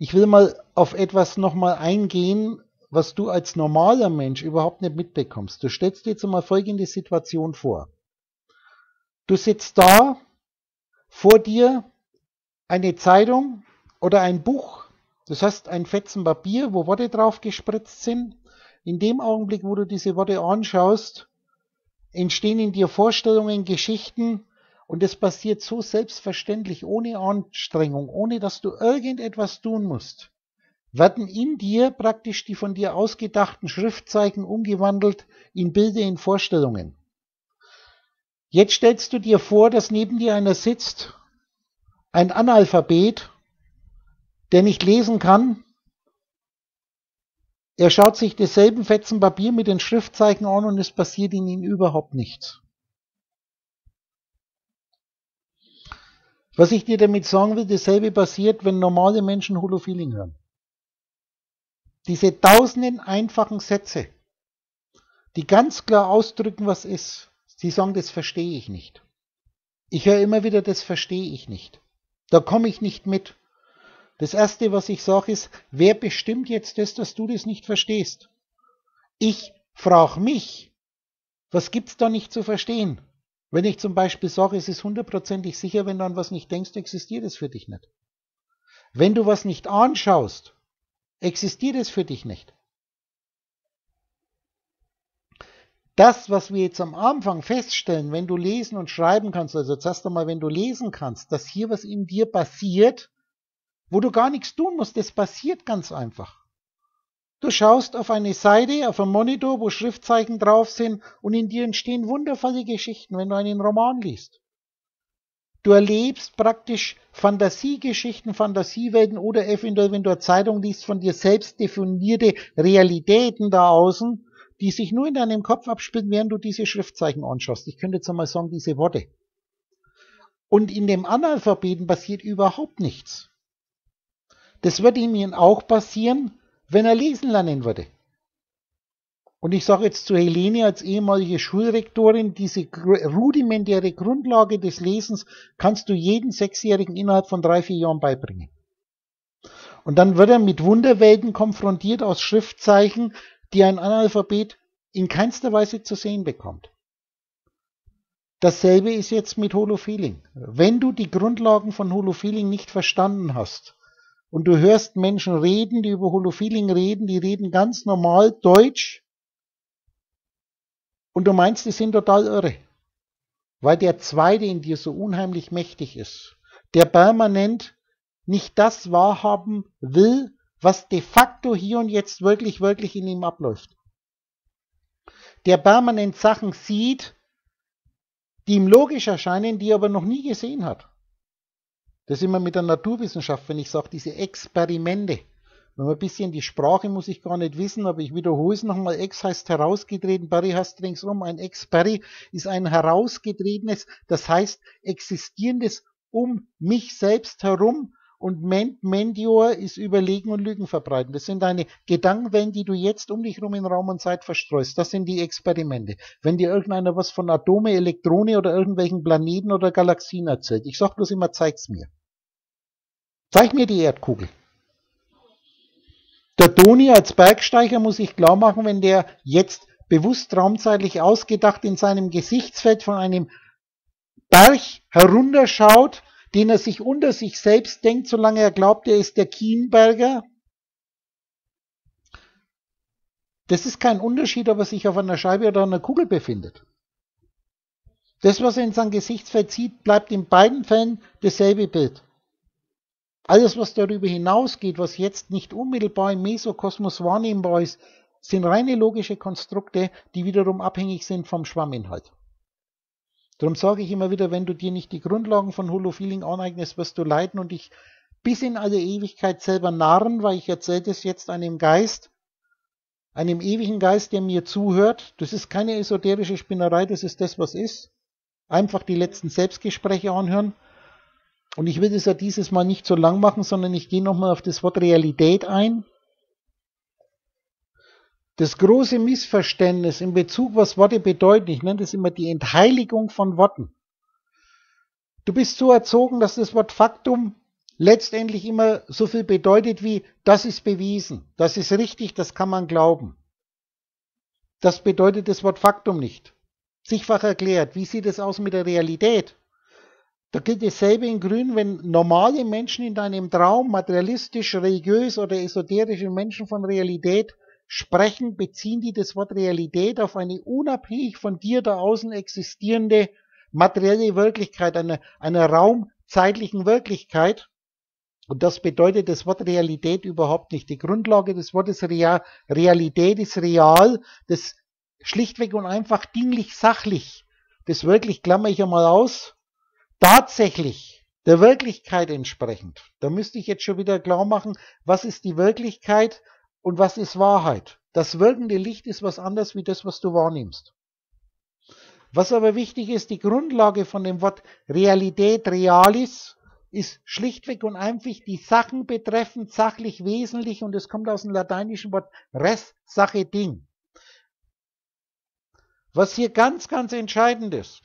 Ich will mal auf etwas nochmal eingehen, was du als normaler Mensch überhaupt nicht mitbekommst. Du stellst dir jetzt mal folgende Situation vor. Du sitzt da, vor dir eine Zeitung oder ein Buch, das heißt ein Fetzen Papier, wo Worte drauf gespritzt sind. In dem Augenblick, wo du diese Worte anschaust, entstehen in dir Vorstellungen, Geschichten und es passiert so selbstverständlich, ohne Anstrengung, ohne dass du irgendetwas tun musst, werden in dir praktisch die von dir ausgedachten Schriftzeichen umgewandelt in Bilder, in Vorstellungen. Jetzt stellst du dir vor, dass neben dir einer sitzt, ein Analphabet, der nicht lesen kann. Er schaut sich dasselbe Fetzen Papier mit den Schriftzeichen an und es passiert in ihm überhaupt nichts. Was ich dir damit sagen will, dasselbe passiert, wenn normale Menschen Holofeeling hören. Diese tausenden einfachen Sätze, die ganz klar ausdrücken, was ist. Sie sagen, das verstehe ich nicht. Ich höre immer wieder, das verstehe ich nicht. Da komme ich nicht mit. Das Erste, was ich sage, ist, wer bestimmt jetzt das, dass du das nicht verstehst? Ich frage mich, was gibt's da nicht zu verstehen? Wenn ich zum Beispiel sage, es ist 100%ig sicher, wenn du an was nicht denkst, existiert es für dich nicht. Wenn du was nicht anschaust, existiert es für dich nicht. Das, was wir jetzt am Anfang feststellen, wenn du lesen und schreiben kannst, also zuerst einmal, wenn du lesen kannst, dass hier was in dir passiert, wo du gar nichts tun musst, das passiert ganz einfach. Du schaust auf eine Seite, auf einen Monitor, wo Schriftzeichen drauf sind und in dir entstehen wundervolle Geschichten, wenn du einen Roman liest. Du erlebst praktisch Fantasiegeschichten, Fantasiewelten oder eventuell, wenn du eine Zeitung liest, von dir selbst definierte Realitäten da außen, die sich nur in deinem Kopf abspielen, während du diese Schriftzeichen anschaust. Ich könnte jetzt einmal sagen, diese Worte. Und in dem Analphabeten passiert überhaupt nichts. Das würde ihm auch passieren, wenn er lesen lernen würde. Und ich sage jetzt zu Helene als ehemalige Schulrektorin, diese rudimentäre Grundlage des Lesens kannst du jedem Sechsjährigen innerhalb von 3-4 Jahren beibringen. Und dann wird er mit Wunderwelten konfrontiert aus Schriftzeichen, die ein Analphabet in keinster Weise zu sehen bekommt. Dasselbe ist jetzt mit Holofeeling. Wenn du die Grundlagen von Holofeeling nicht verstanden hast und du hörst Menschen reden, die über Holofeeling reden, die reden ganz normal Deutsch und du meinst, die sind total irre, weil der Zweite in dir so unheimlich mächtig ist, der permanent nicht das wahrhaben will, was de facto hier und jetzt wirklich in ihm abläuft. Der permanent Sachen sieht, die ihm logisch erscheinen, die er aber noch nie gesehen hat. Das ist immer mit der Naturwissenschaft, wenn ich sage, diese Experimente. Wenn man ein bisschen die Sprache muss ich gar nicht wissen, aber ich wiederhole es nochmal. Ex heißt herausgetreten, Peri heißt ringsum. Ein Ex-Peri ist ein herausgetretenes, das heißt existierendes um mich selbst herum. Und Mendior ist Überlegen und Lügen verbreiten. Das sind deine Gedankenwellen, die du jetzt um dich herum in Raum und Zeit verstreust. Das sind die Experimente. Wenn dir irgendeiner was von Atome, Elektrone oder irgendwelchen Planeten oder Galaxien erzählt. Ich sag bloß immer, zeig's mir. Zeig mir die Erdkugel. Der Toni als Bergsteiger muss sich klar machen, wenn der jetzt bewusst raumzeitlich ausgedacht in seinem Gesichtsfeld von einem Berg herunterschaut, den er sich unter sich selbst denkt, solange er glaubt, er ist der Kienberger. Das ist kein Unterschied, ob er sich auf einer Scheibe oder einer Kugel befindet. Das, was er in seinem Gesichtsfeld sieht, bleibt in beiden Fällen dasselbe Bild. Alles, was darüber hinausgeht, was jetzt nicht unmittelbar im Mesokosmos wahrnehmbar ist, sind reine logische Konstrukte, die wiederum abhängig sind vom Schwamminhalt. Darum sage ich immer wieder, wenn du dir nicht die Grundlagen von Holofeeling aneignest, wirst du leiden und dich bis in alle Ewigkeit selber narren, weil ich erzähle das jetzt einem Geist, einem ewigen Geist, der mir zuhört. Das ist keine esoterische Spinnerei, das ist das, was ist. Einfach die letzten Selbstgespräche anhören. Und ich will das ja dieses Mal nicht so lang machen, sondern ich gehe nochmal auf das Wort Realität ein. Das große Missverständnis in Bezug, was Worte bedeuten, ich nenne das immer die Entheiligung von Worten. Du bist so erzogen, dass das Wort Faktum letztendlich immer so viel bedeutet wie, das ist bewiesen, das ist richtig, das kann man glauben. Das bedeutet das Wort Faktum nicht. Sichtfach erklärt, wie sieht es aus mit der Realität? Da gilt dasselbe in Grün, wenn normale Menschen in deinem Traum, materialistisch, religiös oder esoterische Menschen von Realität sprechen, beziehen die das Wort Realität auf eine unabhängig von dir da außen existierende materielle Wirklichkeit, einer raumzeitlichen Wirklichkeit. Und das bedeutet das Wort Realität überhaupt nicht. Die Grundlage des Wortes Realität ist real, das schlichtweg und einfach dinglich sachlich. Das wirklich klammer ich einmal aus. Tatsächlich der Wirklichkeit entsprechend. Da müsste ich jetzt schon wieder klar machen, was ist die Wirklichkeit und was ist Wahrheit. Das wirkende Licht ist was anderes wie das, was du wahrnimmst. Was aber wichtig ist, die Grundlage von dem Wort Realität, Realis, ist schlichtweg und einfach die Sachen betreffend, sachlich wesentlich, und es kommt aus dem lateinischen Wort res, Sache, Ding. Was hier ganz, ganz entscheidend ist,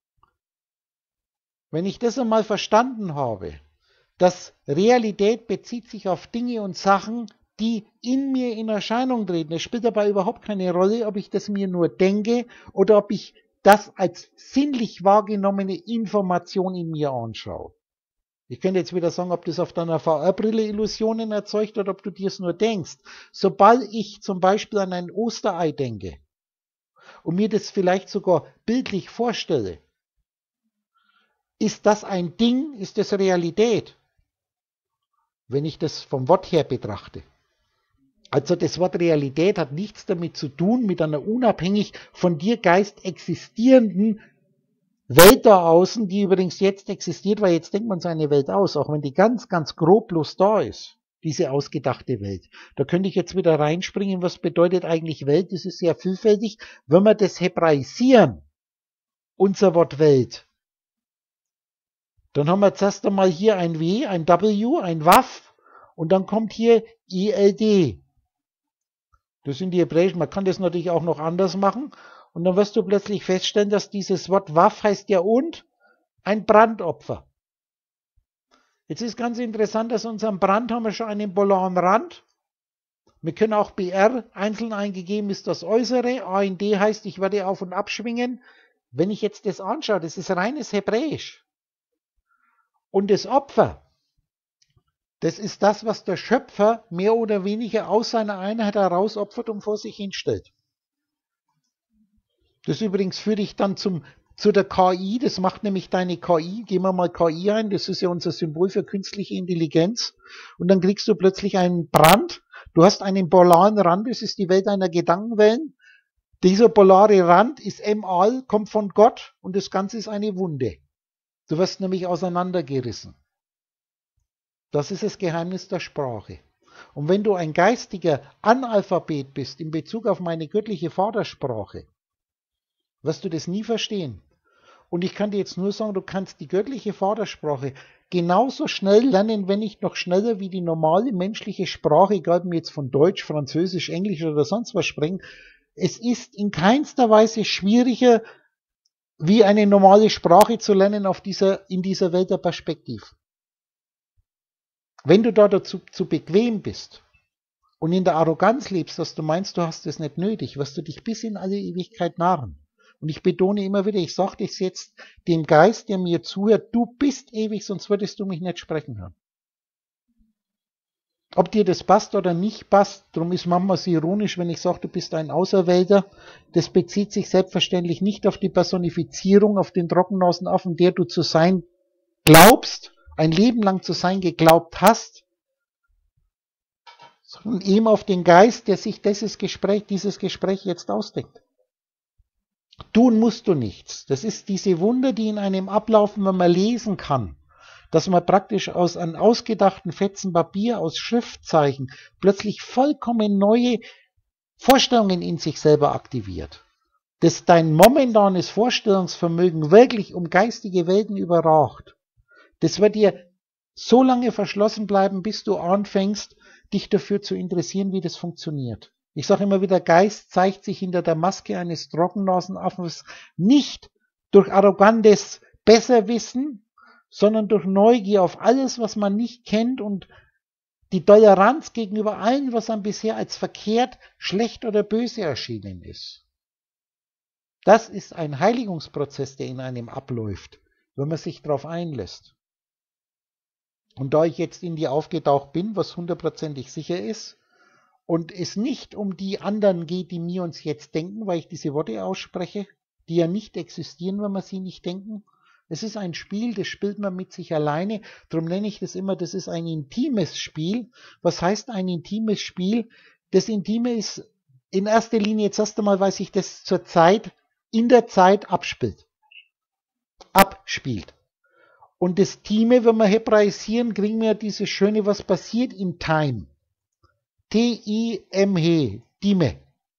wenn ich das einmal verstanden habe, dass Realität bezieht sich auf Dinge und Sachen, die in mir in Erscheinung treten. Es spielt dabei überhaupt keine Rolle, ob ich das mir nur denke oder ob ich das als sinnlich wahrgenommene Information in mir anschaue. Ich könnte jetzt wieder sagen, ob das auf deiner VR-Brille Illusionen erzeugt oder ob du dir es nur denkst. Sobald ich zum Beispiel an ein Osterei denke und mir das vielleicht sogar bildlich vorstelle, ist das ein Ding, ist das Realität, wenn ich das vom Wort her betrachte. Also das Wort Realität hat nichts damit zu tun, mit einer unabhängig von dir Geist existierenden Welt da außen, die übrigens jetzt existiert, weil jetzt denkt man seine Welt aus, auch wenn die ganz, ganz grob bloß da ist, diese ausgedachte Welt. Da könnte ich jetzt wieder reinspringen, was bedeutet eigentlich Welt? Das ist sehr vielfältig. Wenn wir das hebraisieren, unser Wort Welt, dann haben wir zuerst einmal hier ein W, ein W, ein Waf und dann kommt hier ILD. Das sind die hebräischen, man kann das natürlich auch noch anders machen. Und dann wirst du plötzlich feststellen, dass dieses Wort Waf heißt ja und ein Brandopfer. Jetzt ist ganz interessant, dass unserem Brand haben wir schon einen polaren Rand. Wir können auch BR einzeln eingegeben, ist das Äußere. AND heißt, ich werde auf und abschwingen. Wenn ich jetzt das anschaue, das ist reines Hebräisch. Und das Opfer, das ist das, was der Schöpfer mehr oder weniger aus seiner Einheit heraus opfert und vor sich hinstellt. Das übrigens führe ich dann zu der KI, das macht nämlich deine KI, gehen wir mal KI ein, das ist ja unser Symbol für künstliche Intelligenz, und dann kriegst du plötzlich einen Brand, du hast einen polaren Rand, das ist die Welt deiner Gedankenwellen, dieser polare Rand ist Mal, kommt von Gott, und das Ganze ist eine Wunde. Du wirst nämlich auseinandergerissen. Das ist das Geheimnis der Sprache. Und wenn du ein geistiger Analphabet bist in Bezug auf meine göttliche Vatersprache, wirst du das nie verstehen. Und ich kann dir jetzt nur sagen, du kannst die göttliche Vatersprache genauso schnell lernen, wenn nicht noch schneller wie die normale menschliche Sprache, egal ob wir jetzt von Deutsch, Französisch, Englisch oder sonst was sprechen. Es ist in keinster Weise schwieriger, wie eine normale Sprache zu lernen in dieser Welt der Perspektiv. Wenn du da dazu zu bequem bist und in der Arroganz lebst, dass du meinst, du hast es nicht nötig, wirst du dich bis in alle Ewigkeit nahren. Und ich betone immer wieder, ich sage das jetzt dem Geist, der mir zuhört, du bist ewig, sonst würdest du mich nicht sprechen hören. Ob dir das passt oder nicht passt, darum ist manchmal so ironisch, wenn ich sage, du bist ein Auserwählter, das bezieht sich selbstverständlich nicht auf die Personifizierung, auf den Trockennasenaffen, der du zu sein glaubst, ein Leben lang zu sein geglaubt hast, sondern eben auf den Geist, der sich dieses Gespräch jetzt ausdenkt. Tun musst du nichts. Das ist diese Wunder, die in einem ablaufen, wenn man lesen kann. Dass man praktisch aus einem ausgedachten Fetzen Papier, aus Schriftzeichen, plötzlich vollkommen neue Vorstellungen in sich selber aktiviert. Dass dein momentanes Vorstellungsvermögen wirklich um geistige Welten überragt. Das wird dir so lange verschlossen bleiben, bis du anfängst, dich dafür zu interessieren, wie das funktioniert. Ich sage immer wieder, Geist zeigt sich hinter der Maske eines Trockennasenaffens nicht durch arrogantes Besserwissen, sondern durch Neugier auf alles, was man nicht kennt und die Toleranz gegenüber allem, was einem bisher als verkehrt, schlecht oder böse erschienen ist. Das ist ein Heiligungsprozess, der in einem abläuft, wenn man sich darauf einlässt. Und da ich jetzt in die aufgetaucht bin, was hundertprozentig sicher ist, und es nicht um die anderen geht, die wir uns jetzt denken, weil ich diese Worte ausspreche, die ja nicht existieren, wenn wir sie nicht denken. Es ist ein Spiel, das spielt man mit sich alleine. Darum nenne ich das immer, das ist ein intimes Spiel. Was heißt ein intimes Spiel? Das Intime ist in erster Linie, jetzt erst einmal, weil sich das zur Zeit, in der Zeit abspielt. Und das Time, wenn wir hebraisieren, kriegen wir dieses schöne, was passiert in Time. T-I-M-E, Time.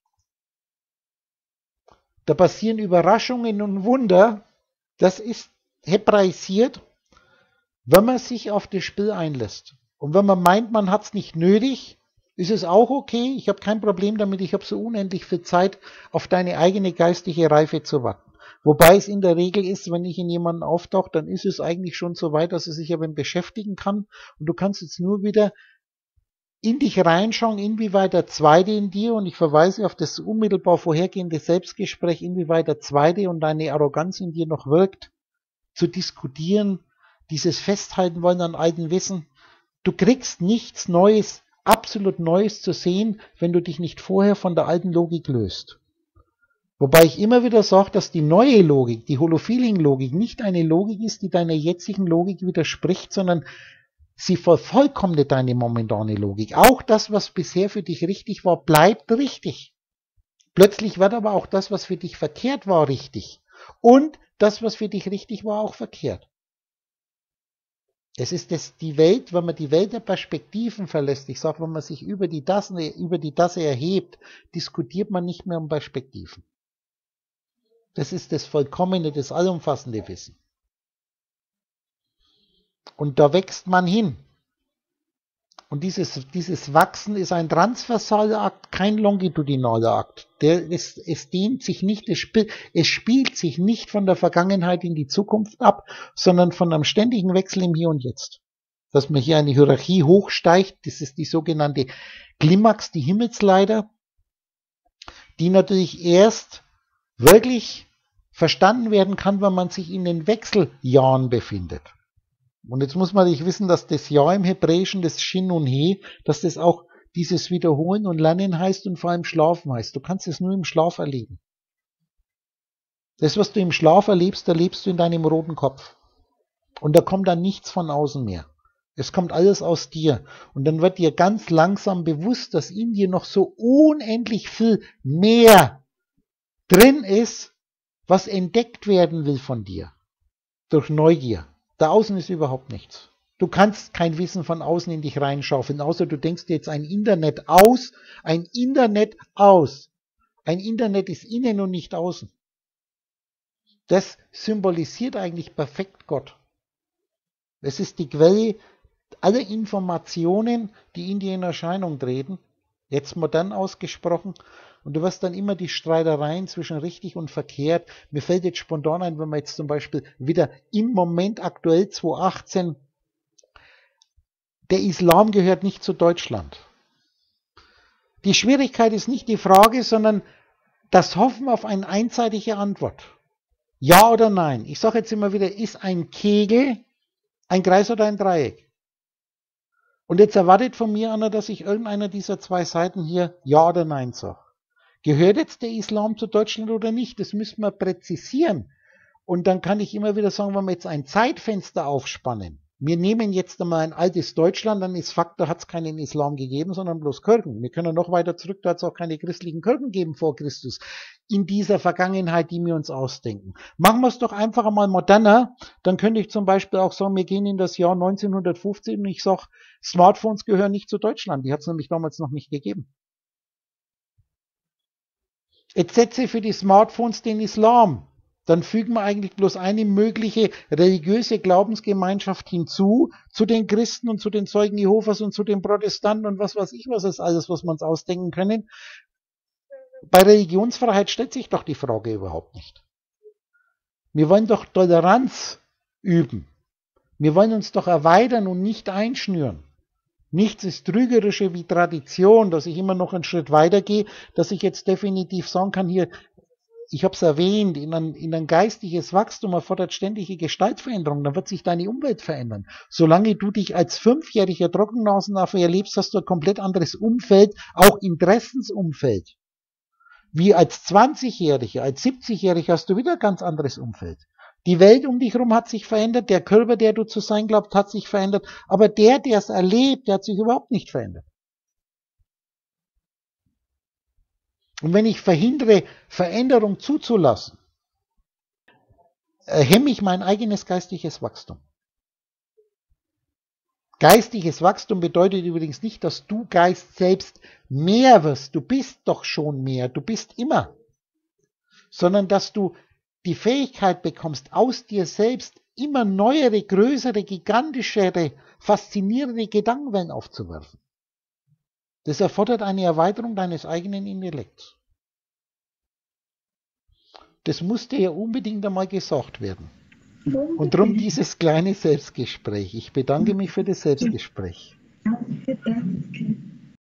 Da passieren Überraschungen und Wunder. Das ist hebraisiert, wenn man sich auf das Spiel einlässt. Und wenn man meint, man hat es nicht nötig, ist es auch okay. Ich habe kein Problem damit. Ich habe so unendlich viel Zeit, auf deine eigene geistige Reife zu warten. Wobei es in der Regel ist, wenn ich in jemanden auftauche, dann ist es eigentlich schon so weit, dass er sich aber beschäftigen kann. Und du kannst jetzt nur wieder in dich reinschauen, inwieweit der Zweite in dir, und ich verweise auf das unmittelbar vorhergehende Selbstgespräch, inwieweit der Zweite und deine Arroganz in dir noch wirkt, zu diskutieren, dieses Festhalten wollen an alten Wissen. Du kriegst nichts Neues, absolut Neues zu sehen, wenn du dich nicht vorher von der alten Logik löst. Wobei ich immer wieder sage, dass die neue Logik, die Holofeeling-Logik, nicht eine Logik ist, die deiner jetzigen Logik widerspricht, sondern sie vervollkommnet deine momentane Logik. Auch das, was bisher für dich richtig war, bleibt richtig. Plötzlich wird aber auch das, was für dich verkehrt war, richtig. Und das, was für dich richtig war, auch verkehrt. Es ist die Welt, wenn man die Welt der Perspektiven verlässt, ich sage, wenn man sich über die Tasse erhebt, diskutiert man nicht mehr um Perspektiven. Das ist das vollkommene, das allumfassende Wissen. Und da wächst man hin. Und dieses Wachsen ist ein transversaler Akt, kein longitudinaler Akt. Es dehnt sich nicht, es spielt sich nicht von der Vergangenheit in die Zukunft ab, sondern von einem ständigen Wechsel im Hier und Jetzt. Dass man hier eine Hierarchie hochsteigt, das ist die sogenannte Klimax, die Himmelsleiter, die natürlich erst wirklich verstanden werden kann, wenn man sich in den Wechseljahren befindet. Und jetzt muss man nicht wissen, dass das Ja im Hebräischen, das Shin und He, dass das auch dieses Wiederholen und Lernen heißt und vor allem Schlafen heißt. Du kannst es nur im Schlaf erleben. Das, was du im Schlaf erlebst du in deinem roten Kopf. Und da kommt dann nichts von außen mehr. Es kommt alles aus dir. Und dann wird dir ganz langsam bewusst, dass in dir noch so unendlich viel mehr drin ist, was entdeckt werden will von dir. Durch Neugier. Da außen ist überhaupt nichts. Du kannst kein Wissen von außen in dich reinschaufeln, außer du denkst dir jetzt ein Internet aus. Ein Internet aus. Ein Internet ist innen und nicht außen. Das symbolisiert eigentlich perfekt Gott. Es ist die Quelle aller Informationen, die in dir in Erscheinung treten, jetzt modern ausgesprochen. Und du wirst dann immer die Streitereien zwischen richtig und verkehrt. Mir fällt jetzt spontan ein, wenn man jetzt zum Beispiel wieder im Moment aktuell 2018, der Islam gehört nicht zu Deutschland. Die Schwierigkeit ist nicht die Frage, sondern das Hoffen auf eine einseitige Antwort. Ja oder nein. Ich sage jetzt immer wieder, ist ein Kegel ein Kreis oder ein Dreieck? Und jetzt erwartet von mir einer, dass ich irgendeiner dieser zwei Seiten hier Ja oder Nein sage. Gehört jetzt der Islam zu Deutschland oder nicht? Das müssen wir präzisieren. Und dann kann ich immer wieder sagen, wenn wir jetzt ein Zeitfenster aufspannen, wir nehmen jetzt einmal ein altes Deutschland, dann ist Fakt, da hat es keinen Islam gegeben, sondern bloß Kirchen. Wir können noch weiter zurück, da hat es auch keine christlichen Kirchen gegeben vor Christus. In dieser Vergangenheit, die wir uns ausdenken. Machen wir es doch einfach einmal moderner, dann könnte ich zum Beispiel auch sagen, wir gehen in das Jahr 1950 und ich sage, Smartphones gehören nicht zu Deutschland, die hat es nämlich damals noch nicht gegeben. Jetzt setze für die Smartphones den Islam. Dann fügen wir eigentlich bloß eine mögliche religiöse Glaubensgemeinschaft hinzu, zu den Christen und zu den Zeugen Jehovas und zu den Protestanten und was weiß ich, was ist alles, was wir uns ausdenken können. Bei Religionsfreiheit stellt sich doch die Frage überhaupt nicht. Wir wollen doch Toleranz üben. Wir wollen uns doch erweitern und nicht einschnüren. Nichts ist trügerischer wie Tradition, dass ich immer noch einen Schritt weiter gehe, dass ich jetzt definitiv sagen kann, hier, ich habe es erwähnt, in ein geistiges Wachstum erfordert ständige Gestaltveränderung, dann wird sich deine Umwelt verändern. Solange du dich als 5-jähriger Trockennasenaffe erlebst, hast du ein komplett anderes Umfeld, auch Interessensumfeld. Wie als 20-Jähriger, als 70-Jähriger hast du wieder ein ganz anderes Umfeld. Die Welt um dich herum hat sich verändert, der Körper, der du zu sein glaubst, hat sich verändert, aber der es erlebt, der hat sich überhaupt nicht verändert. Und wenn ich verhindere, Veränderung zuzulassen, hemme ich mein eigenes geistiges Wachstum. Geistiges Wachstum bedeutet übrigens nicht, dass du Geist selbst mehr wirst. Du bist doch schon mehr, du bist immer. Sondern dass du die Fähigkeit bekommst, aus dir selbst immer neuere, größere, gigantischere, faszinierende Gedankenwellen aufzuwerfen. Das erfordert eine Erweiterung deines eigenen Intellekts. Das musste ja unbedingt einmal gesagt werden. Und darum dieses kleine Selbstgespräch. Ich bedanke mich für das Selbstgespräch.